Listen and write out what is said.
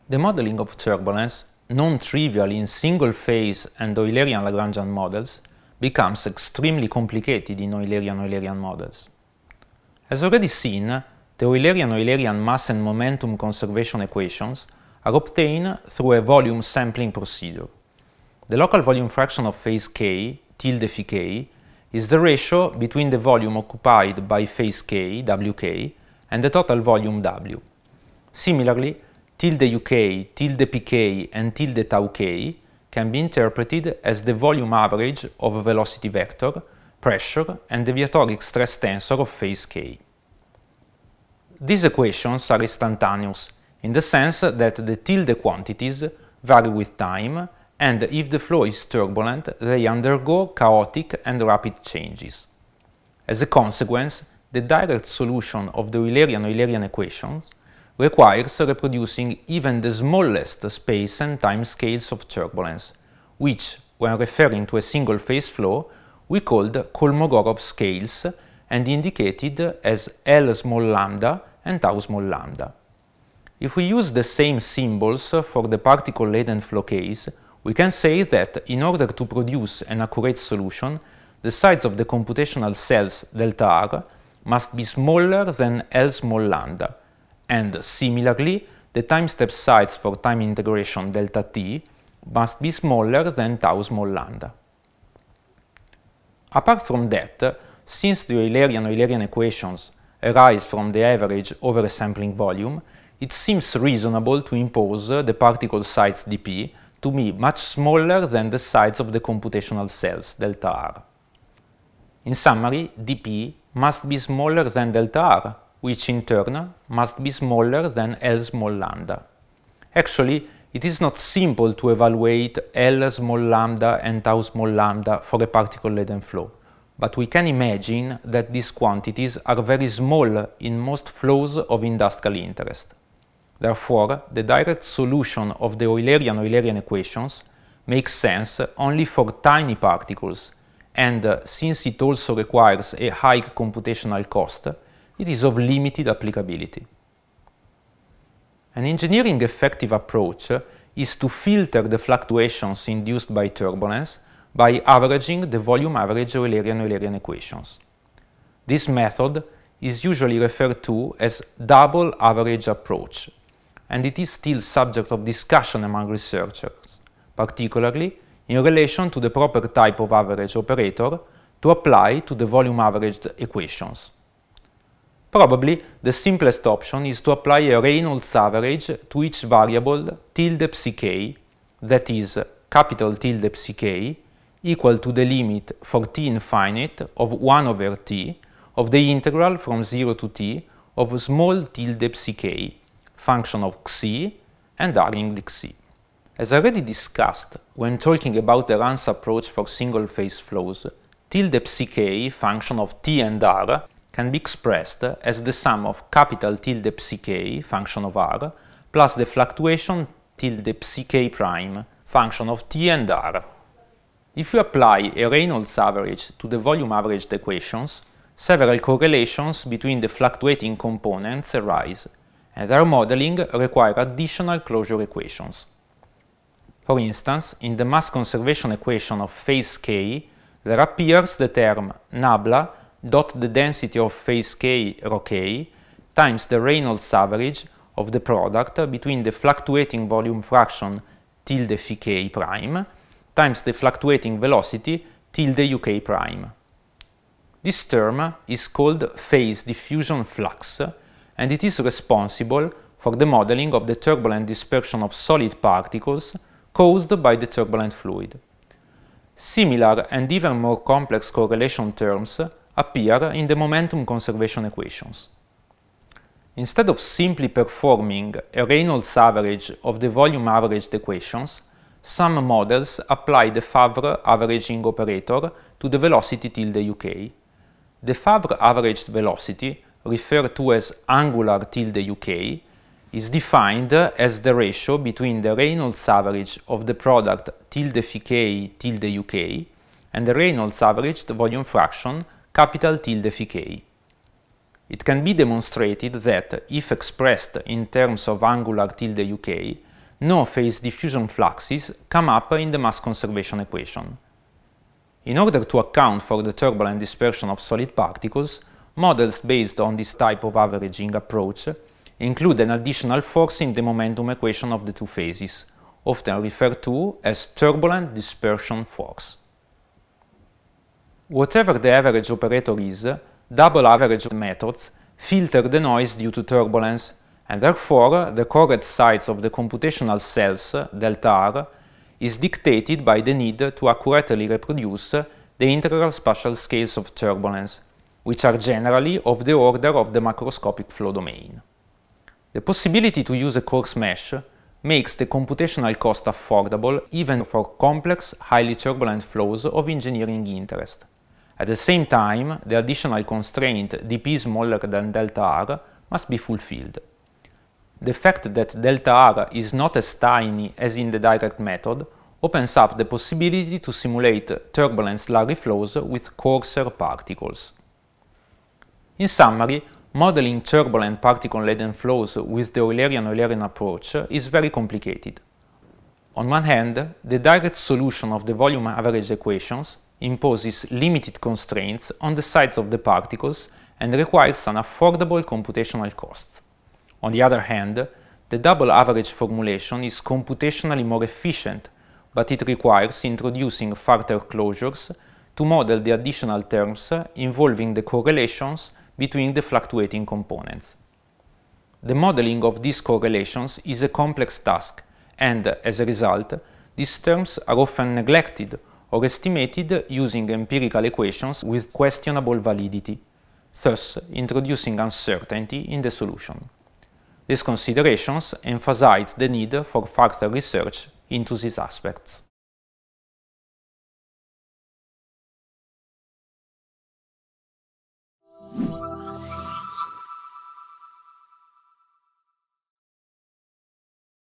The modeling of turbulence, non-trivial in single-phase and Eulerian-Lagrangian models, becomes extremely complicated in Eulerian-Eulerian models. As already seen, the Eulerian-Eulerian mass and momentum conservation equations are obtained through a volume sampling procedure. The local volume fraction of phase k, tilde phi k, is the ratio between the volume occupied by phase k, wk, and the total volume w. Similarly, tilde uk, tilde pk, and tilde tau k can be interpreted as the volume average of a velocity vector, pressure, and deviatoric stress tensor of phase k. These equations are instantaneous, in the sense that the tilde quantities vary with time, and if the flow is turbulent, they undergo chaotic and rapid changes. As a consequence, the direct solution of the Eulerian-Eulerian equations requires reproducing even the smallest space and time scales of turbulence, which, when referring to a single-phase flow, we called Kolmogorov scales and indicated as L small lambda and tau small lambda. If we use the same symbols for the particle-laden flow case, we can say that in order to produce an accurate solution, the size of the computational cells delta r must be smaller than L small lambda, and similarly, the time-step size for time integration delta t must be smaller than tau small lambda. Apart from that, since the Eulerian-Eulerian equations arise from the average over a sampling volume, it seems reasonable to impose the particle size dp to be much smaller than the size of the computational cells delta r. In summary, dp must be smaller than delta r, which in turn must be smaller than L small lambda. Actually, it is not simple to evaluate L small lambda and tau small lambda for a particle-laden flow, but we can imagine that these quantities are very small in most flows of industrial interest. Therefore, the direct solution of the Eulerian-Eulerian equations makes sense only for tiny particles, and since it also requires a high computational cost, it is of limited applicability. An engineering effective approach is to filter the fluctuations induced by turbulence by averaging the volume average Eulerian-Eulerian equations. This method is usually referred to as double average approach, and it is still subject of discussion among researchers, particularly in relation to the proper type of average operator to apply to the volume averaged equations. Probably the simplest option is to apply a Reynolds average to each variable tilde psi k, that is, capital tilde psi k, equal to the limit for t infinite of 1 over t of the integral from 0 to t of small tilde psi k, function of xi and r-ing xi. As already discussed when talking about the Ran's approach for single-phase flows, tilde psi k, function of t and r, can be expressed as the sum of capital tilde psi k, function of r, plus the fluctuation tilde psi k prime, function of t and r. If you apply a Reynolds average to the volume averaged equations, several correlations between the fluctuating components arise, and their modeling require additional closure equations. For instance, in the mass conservation equation of phase k, there appears the term nabla dot the density of phase k rho k times the Reynolds average of the product between the fluctuating volume fraction tilde phi k prime times the fluctuating velocity tilde uk prime. This term is called phase diffusion flux, and it is responsible for the modeling of the turbulent dispersion of solid particles caused by the turbulent fluid. Similar and even more complex correlation terms appear in the momentum conservation equations. Instead of simply performing a Reynolds average of the volume averaged equations, some models apply the Favre averaging operator to the velocity tilde uk. The Favre averaged velocity, referred to as angular tilde uk, is defined as the ratio between the Reynolds average of the product tilde phi k tilde uk and the Reynolds averaged volume fraction capital tilde phi k. It can be demonstrated that, if expressed in terms of angular tilde uk, no phase diffusion fluxes come up in the mass conservation equation. In order to account for the turbulent dispersion of solid particles, models based on this type of averaging approach include an additional force in the momentum equation of the two phases, often referred to as turbulent dispersion force. Whatever the average operator is, double average methods filter the noise due to turbulence, and therefore the correct size of the computational cells, delta R, is dictated by the need to accurately reproduce the integral spatial scales of turbulence, which are generally of the order of the macroscopic flow domain. The possibility to use a coarse mesh makes the computational cost affordable even for complex, highly turbulent flows of engineering interest. At the same time, the additional constraint dp smaller than delta R must be fulfilled. The fact that delta R is not as tiny as in the direct method opens up the possibility to simulate turbulent slurry flows with coarser particles. In summary, modeling turbulent particle-laden flows with the Eulerian-Eulerian approach is very complicated. On one hand, the direct solution of the volume average equations imposes limited constraints on the size of the particles and requires an affordable computational cost. On the other hand, the double average formulation is computationally more efficient, but it requires introducing further closures to model the additional terms involving the correlations between the fluctuating components. The modeling of these correlations is a complex task, and, as a result, these terms are often neglected or estimated using empirical equations with questionable validity, thus introducing uncertainty in the solution. These considerations emphasize the need for further research into these aspects.